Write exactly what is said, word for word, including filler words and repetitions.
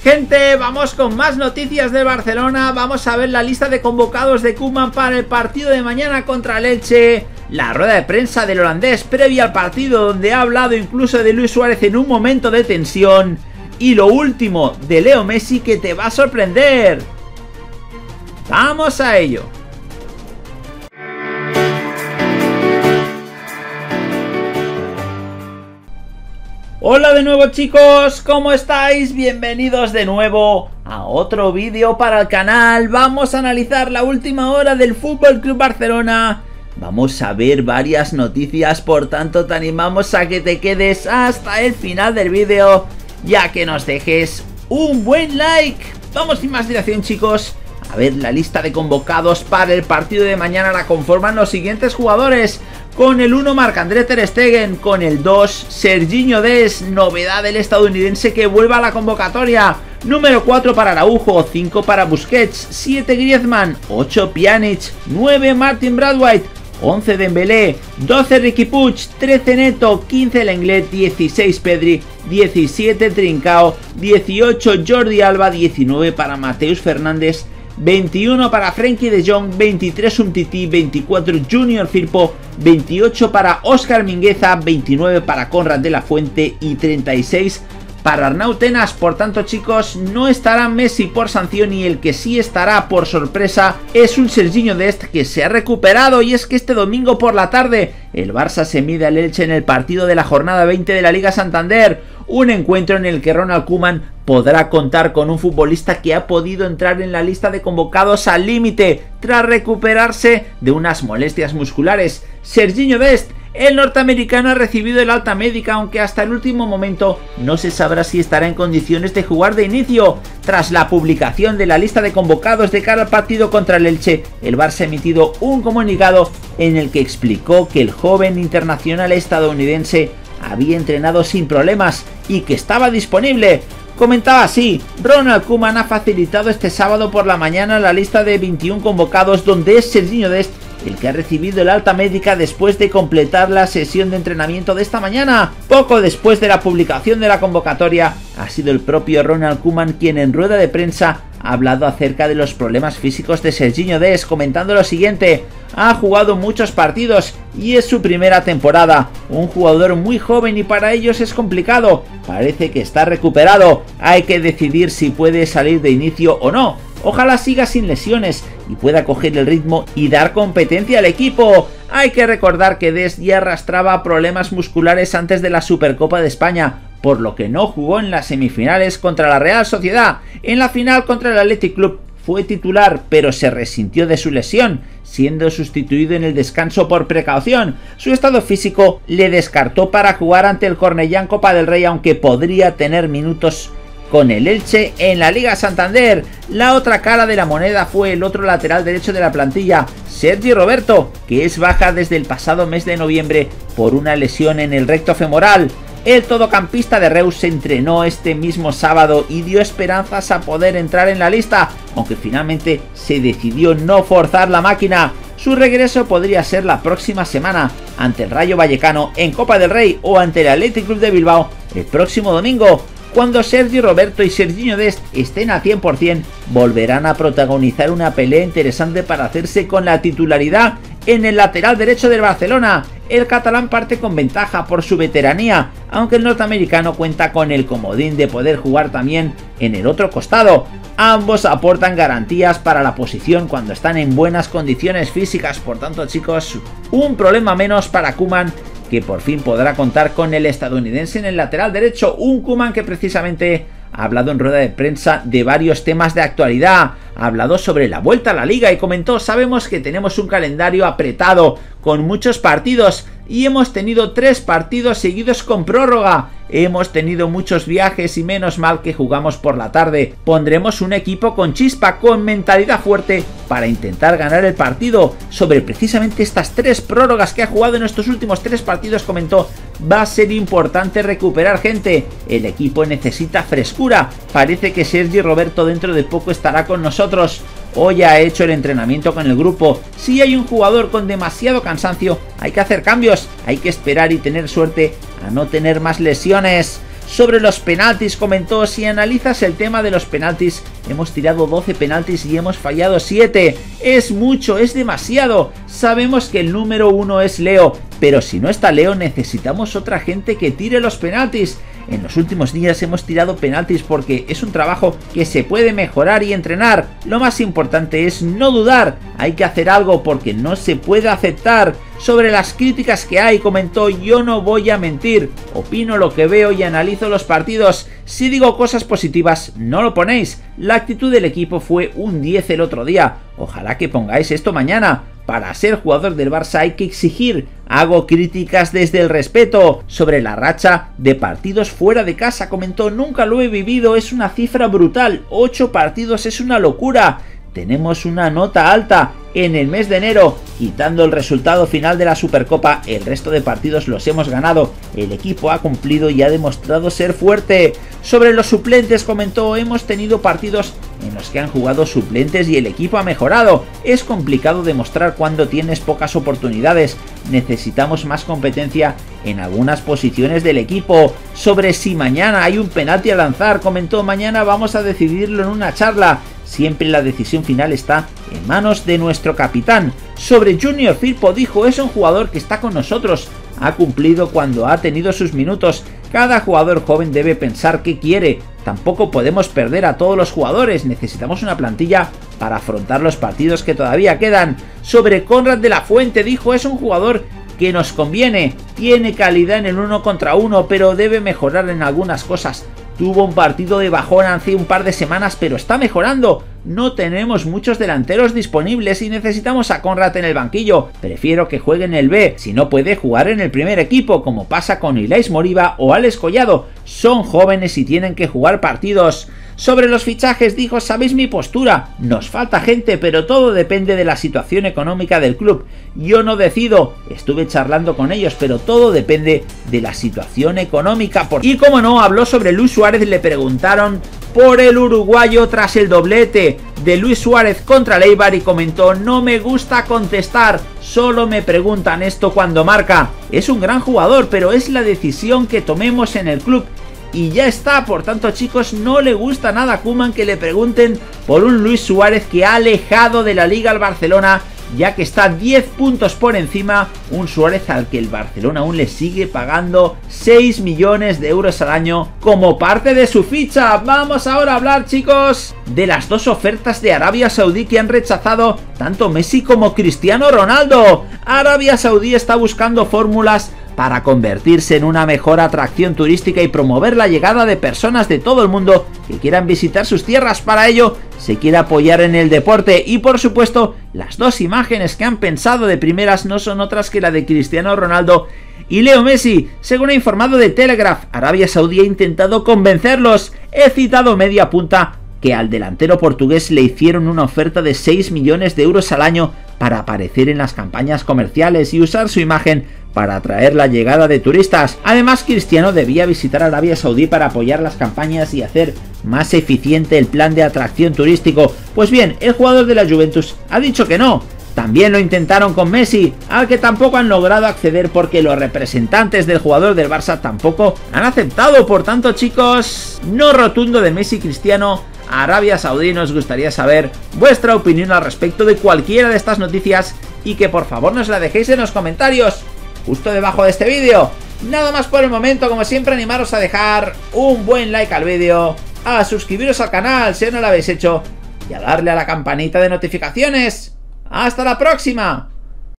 Gente, vamos con más noticias de Barcelona. Vamos a ver la lista de convocados de Koeman para el partido de mañana contra el Elche. La rueda de prensa del holandés previa al partido, donde ha hablado incluso de Luis Suárez en un momento de tensión. Y lo último de Leo Messi, que te va a sorprender. ¡Vamos a ello! Hola de nuevo, chicos, ¿cómo estáis? Bienvenidos de nuevo a otro vídeo para el canal. Vamos a analizar la última hora del F C Barcelona. Vamos a ver varias noticias, por tanto te animamos a que te quedes hasta el final del vídeo, ya que nos dejes un buen like. Vamos sin más dilación, chicos. A ver, la lista de convocados para el partido de mañana la conforman los siguientes jugadores. Con el uno, Marc-André Ter Stegen. Con el dos, Serginho Dest, novedad del estadounidense que vuelve a la convocatoria. Número cuatro para Araujo, cinco para Busquets, siete Griezmann, ocho Pjanic, nueve Martin Braithwaite, once Dembélé, doce Riqui Puig, trece Neto, quince Lenglet, dieciséis Pedri, diecisiete Trincao, dieciocho Jordi Alba, diecinueve para Mateus Fernández, veintiuno para Frenkie de Jong, veintitrés Umtiti, veinticuatro Junior Firpo, veintiocho para Óscar Mingueza, veintinueve para Konrad de la Fuente y treinta y seis para Arnau Tenas. Por tanto, chicos, no estará Messi por sanción, y el que sí estará por sorpresa es un Serginho Dest que se ha recuperado. Y es que este domingo por la tarde el Barça se mide al Elche en el partido de la jornada veinte de la Liga Santander, un encuentro en el que Ronald Koeman podrá contar con un futbolista que ha podido entrar en la lista de convocados al límite tras recuperarse de unas molestias musculares. Serginho Dest, el norteamericano, ha recibido el alta médica, aunque hasta el último momento no se sabrá si estará en condiciones de jugar de inicio. Tras la publicación de la lista de convocados de cara al partido contra el Elche, el Barça ha emitido un comunicado en el que explicó que el joven internacional estadounidense había entrenado sin problemas y que estaba disponible. Comentaba así: Ronald Koeman ha facilitado este sábado por la mañana la lista de veintiún convocados, donde es Serginho Dest el que ha recibido el alta médica después de completar la sesión de entrenamiento de esta mañana. Poco después de la publicación de la convocatoria, ha sido el propio Ronald Koeman quien en rueda de prensa ha hablado acerca de los problemas físicos de Serginho Dest, comentando lo siguiente: ha jugado muchos partidos y es su primera temporada, un jugador muy joven y para ellos es complicado, parece que está recuperado, hay que decidir si puede salir de inicio o no. Ojalá siga sin lesiones y pueda coger el ritmo y dar competencia al equipo. Hay que recordar que Dest ya arrastraba problemas musculares antes de la Supercopa de España, por lo que no jugó en las semifinales contra la Real Sociedad. En la final contra el Athletic Club fue titular, pero se resintió de su lesión, siendo sustituido en el descanso por precaución. Su estado físico le descartó para jugar ante el Cornellà en Copa del Rey, aunque podría tener minutos con el Elche en la Liga Santander. La otra cara de la moneda fue el otro lateral derecho de la plantilla, Sergi Roberto, que es baja desde el pasado mes de noviembre por una lesión en el recto femoral. El todocampista de Reus se entrenó este mismo sábado y dio esperanzas a poder entrar en la lista, aunque finalmente se decidió no forzar la máquina. Su regreso podría ser la próxima semana ante el Rayo Vallecano en Copa del Rey o ante el Athletic Club de Bilbao el próximo domingo. Cuando Sergi Roberto y Serginho Dest estén al cien por cien, volverán a protagonizar una pelea interesante para hacerse con la titularidad en el lateral derecho del Barcelona. El catalán parte con ventaja por su veteranía, aunque el norteamericano cuenta con el comodín de poder jugar también en el otro costado. Ambos aportan garantías para la posición cuando están en buenas condiciones físicas. Por tanto, chicos, un problema menos para Koeman, que por fin podrá contar con el estadounidense en el lateral derecho. Un Koeman que precisamente ha hablado en rueda de prensa de varios temas de actualidad. Ha hablado sobre la vuelta a la liga y comentó: sabemos que tenemos un calendario apretado con muchos partidos y hemos tenido tres partidos seguidos con prórroga. Hemos tenido muchos viajes y menos mal que jugamos por la tarde. Pondremos un equipo con chispa, con mentalidad fuerte para intentar ganar el partido. Sobre precisamente estas tres prórrogas que ha jugado en estos últimos tres partidos, comentó: va a ser importante recuperar gente. El equipo necesita frescura. Parece que Sergi Roberto dentro de poco estará con nosotros. Hoy ha hecho el entrenamiento con el grupo. Si hay un jugador con demasiado cansancio, hay que hacer cambios. Hay que esperar y tener suerte a no tener más lesiones. Sobre los penaltis comentó: si analizas el tema de los penaltis, hemos tirado doce penaltis y hemos fallado siete. Es mucho, es demasiado. Sabemos que el número uno es Leo, pero si no está Leo necesitamos otra gente que tire los penaltis. En los últimos días hemos tirado penaltis porque es un trabajo que se puede mejorar y entrenar. Lo más importante es no dudar, hay que hacer algo porque no se puede aceptar. Sobre las críticas que hay comentó: yo no voy a mentir, opino lo que veo y analizo los partidos. Si digo cosas positivas, no lo ponéis. La actitud del equipo fue un diez el otro día, ojalá que pongáis esto mañana. Para ser jugador del Barça hay que exigir. Hago críticas desde el respeto. Sobre la racha de partidos fuera de casa comentó: nunca lo he vivido, es una cifra brutal, ocho partidos es una locura. Tenemos una nota alta en el mes de enero, quitando el resultado final de la Supercopa, el resto de partidos los hemos ganado, el equipo ha cumplido y ha demostrado ser fuerte. Sobre los suplentes comentó: hemos tenido partidos en los que han jugado suplentes y el equipo ha mejorado, es complicado demostrar cuando tienes pocas oportunidades, necesitamos más competencia en algunas posiciones del equipo. Sobre si mañana hay un penalti a lanzar comentó: mañana vamos a decidirlo en una charla. Siempre la decisión final está en manos de nuestro capitán. Sobre Junior Firpo dijo: es un jugador que está con nosotros, ha cumplido cuando ha tenido sus minutos. Cada jugador joven debe pensar qué quiere, tampoco podemos perder a todos los jugadores, necesitamos una plantilla para afrontar los partidos que todavía quedan. Sobre Konrad de la Fuente dijo: es un jugador que nos conviene, tiene calidad en el uno contra uno, pero debe mejorar en algunas cosas. Tuvo un partido de bajón hace un par de semanas, pero está mejorando. No tenemos muchos delanteros disponibles y necesitamos a Konrad en el banquillo. Prefiero que juegue en el B, si no puede jugar en el primer equipo, como pasa con Ilais Moriba o Alex Collado. Son jóvenes y tienen que jugar partidos. Sobre los fichajes dijo: sabéis mi postura, nos falta gente, pero todo depende de la situación económica del club. Yo no decido, estuve charlando con ellos, pero todo depende de la situación económica. Y como no, habló sobre Luis Suárez, le preguntaron por el uruguayo tras el doblete de Luis Suárez contra el Eibar y comentó: no me gusta contestar, solo me preguntan esto cuando marca. Es un gran jugador, pero es la decisión que tomemos en el club. Y ya está, por tanto chicos, no le gusta nada a Koeman que le pregunten por un Luis Suárez que ha alejado de la liga al Barcelona, ya que está diez puntos por encima, un Suárez al que el Barcelona aún le sigue pagando seis millones de euros al año como parte de su ficha. Vamos ahora a hablar, chicos, de las dos ofertas de Arabia Saudí que han rechazado tanto Messi como Cristiano Ronaldo. Arabia Saudí está buscando fórmulas para convertirse en una mejor atracción turística y promover la llegada de personas de todo el mundo que quieran visitar sus tierras. Para ello se quiere apoyar en el deporte y, por supuesto, las dos imágenes que han pensado de primeras no son otras que la de Cristiano Ronaldo y Leo Messi. Según ha informado The Telegraph, Arabia Saudí ha intentado convencerlos. He citado media punta que al delantero portugués le hicieron una oferta de seis millones de euros al año para aparecer en las campañas comerciales y usar su imagen para atraer la llegada de turistas. Además, Cristiano debía visitar Arabia Saudí para apoyar las campañas y hacer más eficiente el plan de atracción turístico. Pues bien, el jugador de la Juventus ha dicho que no. También lo intentaron con Messi, al que tampoco han logrado acceder porque los representantes del jugador del Barça tampoco han aceptado. Por tanto, chicos, no rotundo de Messi y Cristiano a Arabia Saudí. Nos gustaría saber vuestra opinión al respecto de cualquiera de estas noticias y que por favor nos la dejéis en los comentarios justo debajo de este vídeo. Nada más por el momento, como siempre animaros a dejar un buen like al vídeo, a suscribiros al canal si no lo habéis hecho y a darle a la campanita de notificaciones. ¡Hasta la próxima!